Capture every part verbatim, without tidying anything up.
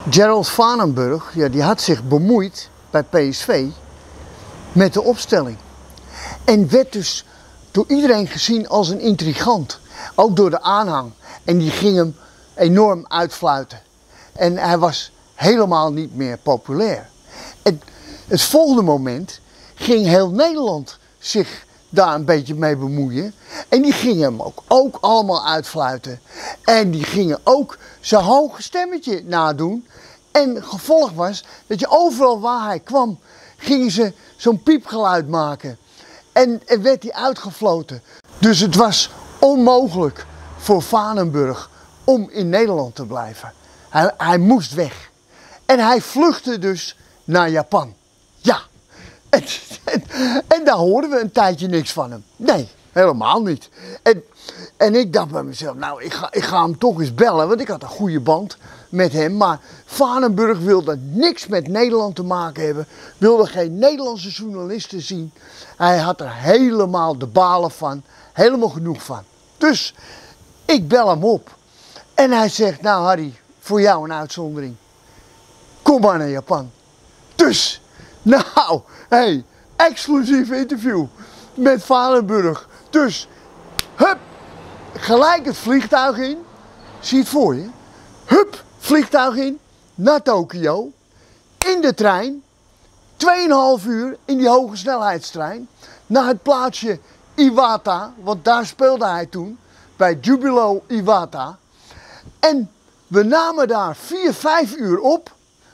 Gerald Vanenburg, ja, die had zich bemoeid bij P S V met de opstelling. En werd dus door iedereen gezien als een intrigant. Ook door de aanhang. En die ging hem enorm uitfluiten. En hij was helemaal niet meer populair. En het volgende moment ging heel Nederland zich daar een beetje mee bemoeien. En die gingen hem ook, ook allemaal uitfluiten. En die gingen ook zijn hoge stemmetje nadoen. En gevolg was dat je overal waar hij kwam, gingen ze zo'n piepgeluid maken. En, en werd hij uitgefloten. Dus het was onmogelijk voor Vanenburg om in Nederland te blijven. Hij, hij moest weg. En hij vluchtte dus naar Japan. Ja. En, en, en daar hoorden we een tijdje niks van hem. Nee, helemaal niet. En, en ik dacht bij mezelf, nou ik ga, ik ga hem toch eens bellen, want ik had een goede band met hem. Maar Vanenburg wilde niks met Nederland te maken hebben. Wilde geen Nederlandse journalisten zien. Hij had er helemaal de balen van. Helemaal genoeg van. Dus ik bel hem op. En hij zegt, nou Harry, voor jou een uitzondering. Kom maar naar Japan. Dus, nou, hey, exclusief interview met Vanenburg. Dus, hup, gelijk het vliegtuig in. Zie je het voor je? Hup, vliegtuig in, naar Tokio. In de trein. tweeënhalf uur in die hoge snelheidstrein. Naar het plaatsje Iwata, want daar speelde hij toen. Bij Jubilo Iwata. En we namen daar vier, vijf uur op.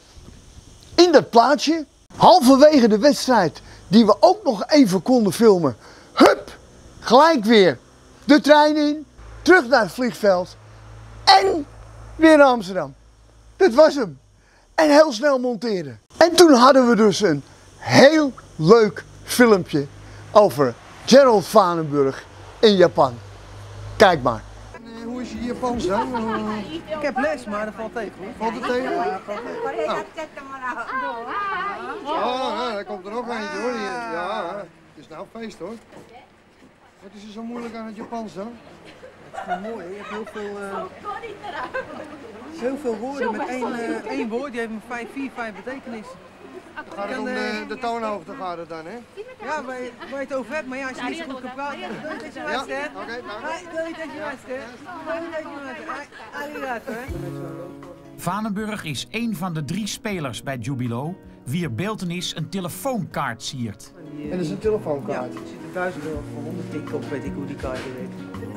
In dat plaatsje. Halverwege de wedstrijd, die we ook nog even konden filmen. Hup, gelijk weer de trein in. Terug naar het vliegveld. En weer naar Amsterdam. Dat was hem. En heel snel monteren. En toen hadden we dus een heel leuk filmpje over Gerald Vanenburg in Japan. Kijk maar. En hoe is je Japans dan? Ik heb les, maar dat valt tegen hoor. Valt het tegen? Ja, valt tegen. Oh, ja, daar komt er nog eentje hoor. Ja, het is nou feest hoor. Wat is er zo moeilijk aan het Japans dan? Het is wel mooi, je hebt heel veel, uh, heel veel woorden met één, uh, één woord. Die heeft maar vijf, vier, vijf betekenissen. Dan gaat het om de, de toonhoogte gaat het dan hè? Ja, waar je, waar je het over hebt, maar ja, als je niet zo goed kan praten, dan doe je het als je Ja, was, hè? oké, dank. Doe je het als je was, hè? Doe je het als je was, hè? Arigato, hè? Vanenburg is één van de drie spelers bij Jubilo, wier beeltenis een telefoonkaart siert. En dat is een telefoonkaart. Ja, er zitten duizend euro voor honderd tik op, weet ik hoe die kaart er weet.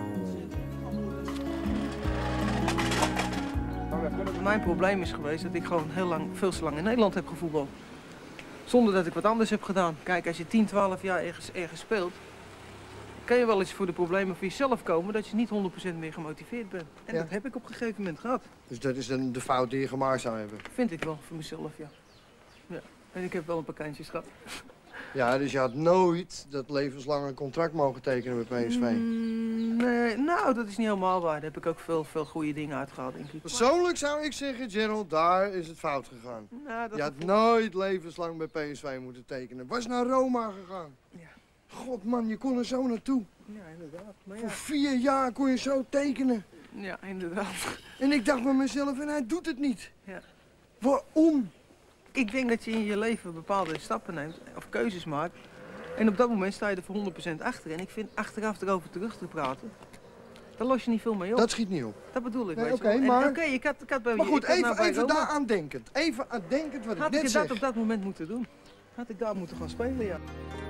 Mijn probleem is geweest dat ik gewoon heel lang, veel te lang in Nederland heb gevoetbald. Zonder dat ik wat anders heb gedaan. Kijk, als je tien, twaalf jaar ergens, ergens speelt, kan je wel eens voor de problemen voor jezelf komen dat je niet honderd procent meer gemotiveerd bent. En Ja. dat heb ik op een gegeven moment gehad. Dus dat is dan de fout die je gemaakt zou hebben? Vind ik wel, voor mezelf, ja. Ja. En ik heb wel een paar kantjes gehad. Ja, dus je had nooit dat levenslange contract mogen tekenen bij P S V? Mm, nee, nou, dat is niet helemaal waar. Daar heb ik ook veel, veel goede dingen uitgehaald, denk ik. Persoonlijk zou ik zeggen, Gerald, daar is het fout gegaan. Nou, dat Je had gevoel- nooit levenslang bij P S V moeten tekenen. Was naar Roma gegaan. Ja. God man, je kon er zo naartoe. Ja, inderdaad. Maar Voor ja, vier jaar kon je zo tekenen. ja, inderdaad. En ik dacht bij mezelf, en hij doet het niet. Ja. Waarom? Ik denk dat je in je leven bepaalde stappen neemt of keuzes maakt. En op dat moment sta je er voor honderd procent achter. En ik vind achteraf erover terug te praten, daar los je niet veel mee op. Dat schiet niet op. Dat bedoel ik, Nee, weet je oké, wel. En maar- Oké, ik had, ik had bij Maar goed, ik had nou even, bij even Roma- daaraan denkend. Even aan denkend wat ik Had net ik zeg. dat op dat moment moeten doen? Had ik daar moeten gaan spelen, ja.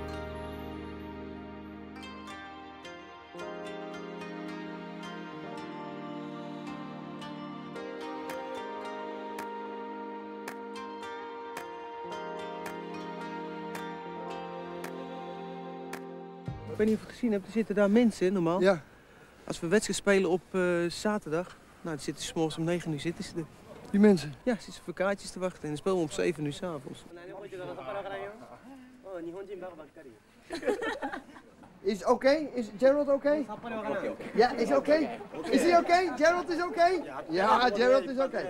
Ik weet niet of je het gezien hebt, er zitten daar mensen normaal. Ja, Als we wedstrijd spelen op uh, zaterdag, nou, dan zitten ze 's morgens om negen uur zitten ze er. die mensen. Ja, ze zitten voor kaartjes te wachten en dan spelen we om zeven uur 's avonds. Is het oké? Is Gerald oké? Ja, is het oké? Is hij oké? Gerald is oké? Ja, Gerald is oké.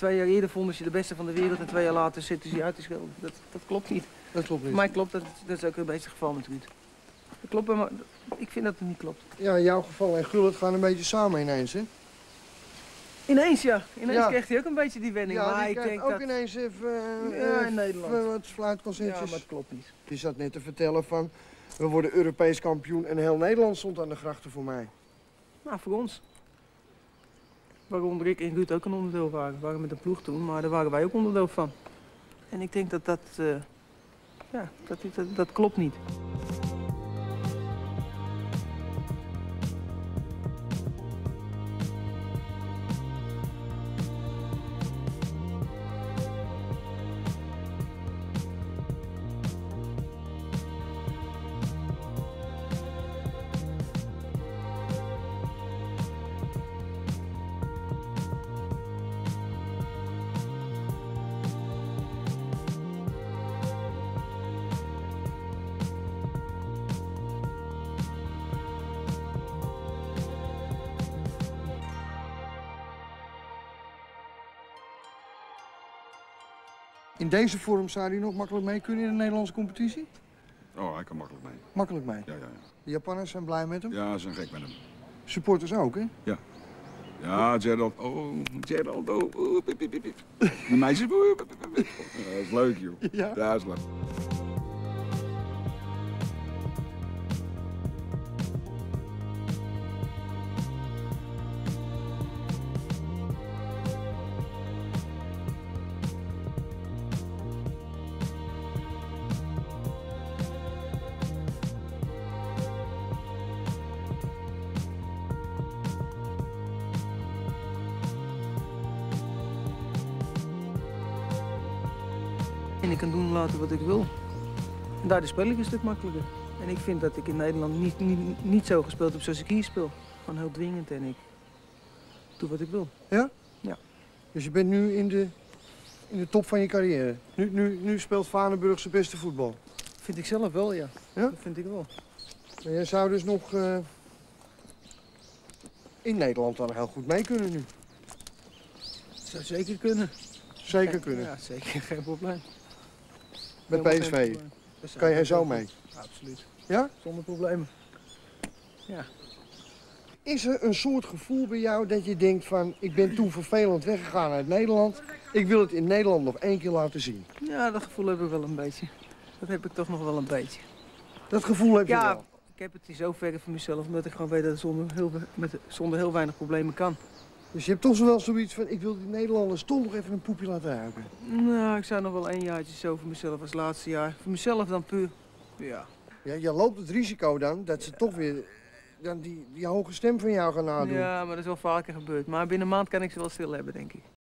twee jaar eerder vonden ze de beste van de wereld en twee jaar later zitten ze uit te schelden. Dat, dat klopt niet. Dat klopt niet. Voor mij klopt dat, dat is ook een beetje het geval met Ruud. Dat klopt, maar ik vind dat het niet klopt. Ja, in jouw geval en Gullit gaan een beetje samen ineens, hè? Ineens ja, ineens Ja. kreeg hij ook een beetje die wending. Ja, maar die ik krijgt denk ook dat... ineens even, uh, Ja, in even Nederland. wat Ja, fluitconcertjes. maar het klopt niet. Je zat net te vertellen van, we worden Europees kampioen en heel Nederland stond aan de grachten voor mij. Nou, voor ons. Waaronder ik en Ruud ook een onderdeel waren. We waren met de ploeg toen, maar daar waren wij ook onderdeel van. En ik denk dat dat, uh, ja, dat, dat, dat klopt niet. In deze vorm zou hij nog makkelijk mee kunnen in de Nederlandse competitie? Oh, hij kan makkelijk mee. Makkelijk mee. Ja, ja, ja. De Japanners zijn blij met hem. Ja, ze zijn gek met hem. Supporters ook, hè? Ja. Ja, Gerald. Oh, Gerald. Oh, oh, pip, pip, pip, pip. De meisjes. Oh, pip, pip, pip. Ja, dat is leuk, joh. Ja. Ja, dat is leuk. En ik kan doen en laten wat ik wil. En daardoor speel ik een stuk makkelijker. En ik vind dat ik in Nederland niet, niet, niet zo gespeeld heb zoals ik hier speel. Gewoon heel dwingend en ik doe wat ik wil. Ja? Ja. Dus je bent nu in de, in de top van je carrière. Nu, nu, nu speelt Vaneburg zijn beste voetbal. Vind ik zelf wel, ja. Ja? Dat vind ik wel. Maar jij zou dus nog uh, in Nederland dan heel goed mee kunnen nu. Dat zou zeker kunnen. Zeker Geen- kunnen. Ja, zeker. Geen probleem. Met Helemaal P S geen V probleem. Daar zou kan ik jij ook zo wel mee. voor. Absoluut. Ja? Zonder problemen. Ja. Is er een soort gevoel bij jou dat je denkt van... ik ben toen vervelend weggegaan uit Nederland. Ik wil het in Nederland nog één keer laten zien. Ja, dat gevoel heb ik wel een beetje. Dat heb ik toch nog wel een beetje. Dat gevoel heb je Ja, wel. ik heb het in zoverre voor mezelf, omdat ik gewoon weet dat het zonder heel, we- met, zonder heel weinig problemen kan. Dus je hebt toch wel zoiets van... ik wil die Nederlanders toch nog even een poepje laten ruiken. Nou, ik zou nog wel een jaartje zo voor mezelf als laatste jaar. Voor mezelf dan puur. Ja. Ja, je loopt het risico dan dat ze toch weer... dan die, die hoge stem van jou gaan nadoen. Ja, maar dat is wel vaker gebeurd. Maar binnen een maand kan ik ze wel stil hebben, denk ik.